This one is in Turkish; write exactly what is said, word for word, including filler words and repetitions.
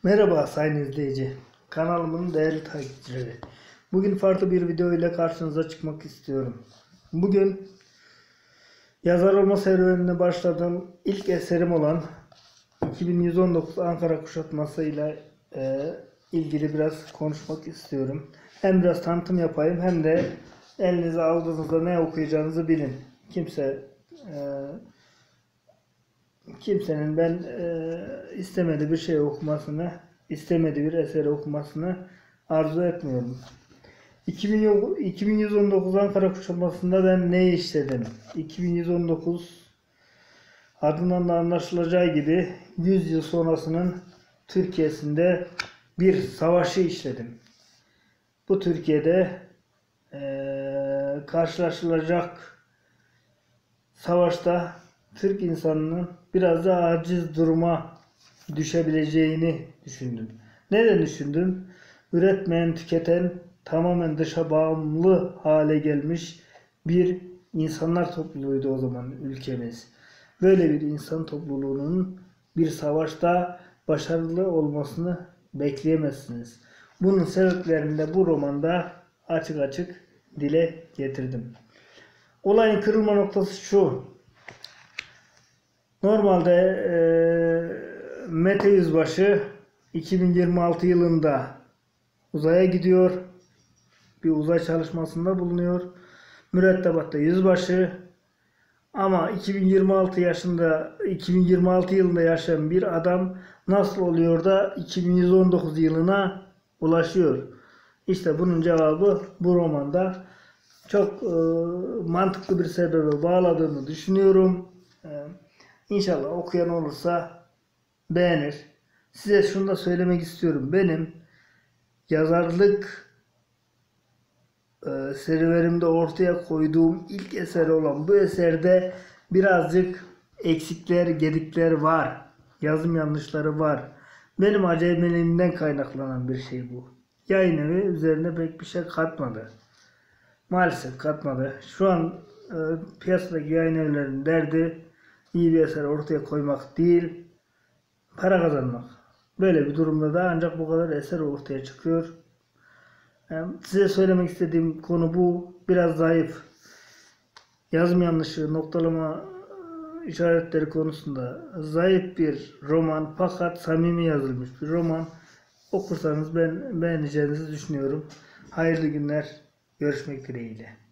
Merhaba sayın izleyici, kanalımın değerli takipçileri. Bugün farklı bir video ile karşınıza çıkmak istiyorum. Bugün yazar olma serüvenine başladığım ilk eserim olan iki bin yüz on dokuz Ankara kuşatması ile e, ilgili biraz konuşmak istiyorum. Hem biraz tanıtım yapayım hem de elinize aldığınızda ne okuyacağınızı bilin. Kimse e, Kimsenin ben e, istemediği bir şey okumasını, istemediği bir eseri okumasını arzu etmiyorum. iki bin yüz on dokuz Ankara kuşatmasında ben ne işledim? iki bin yüz on dokuz adından da anlaşılacağı gibi yüz yıl sonrasının Türkiye'sinde bir savaşı işledim. Bu Türkiye'de e, karşılaşılacak savaşta Türk insanının biraz da aciz duruma düşebileceğini düşündüm. Neden düşündüm? Üretmeyen, tüketen, tamamen dışa bağımlı hale gelmiş bir insanlar topluluğuydu o zaman ülkemiz. Böyle bir insan topluluğunun bir savaşta başarılı olmasını bekleyemezsiniz. Bunun sebeplerini de bu romanda açık açık dile getirdim. Olayın kırılma noktası şu. Normalde e, Mete Yüzbaşı iki bin yirmi altı yılında uzaya gidiyor. Bir uzay çalışmasında bulunuyor. Mürettebatta yüzbaşı. Ama iki bin yirmi altı yaşında iki bin yirmi altı yılında yaşayan bir adam nasıl oluyor da iki bin yüz on dokuz yılına ulaşıyor? İşte bunun cevabı bu romanda. Çok e, mantıklı bir sebebe bağladığını düşünüyorum. E, İnşallah okuyan olursa beğenir. Size şunu da söylemek istiyorum. Benim yazarlık e, serüvenimde ortaya koyduğum ilk eser olan bu eserde birazcık eksikler, gedikler var. Yazım yanlışları var. Benim acemiliğimden kaynaklanan bir şey bu. Yayın evi üzerine pek bir şey katmadı. Maalesef katmadı. Şu an e, piyasadaki yayın evlerinin derdi iyi bir eser ortaya koymak değil, para kazanmak. Böyle bir durumda da ancak bu kadar eser ortaya çıkıyor. Yani size söylemek istediğim konu bu. Biraz zayıf. Yazım yanlışı, noktalama işaretleri konusunda zayıf bir roman fakat samimi yazılmış bir roman. Okursanız ben beğeneceğinizi düşünüyorum. Hayırlı günler. Görüşmek dileğiyle.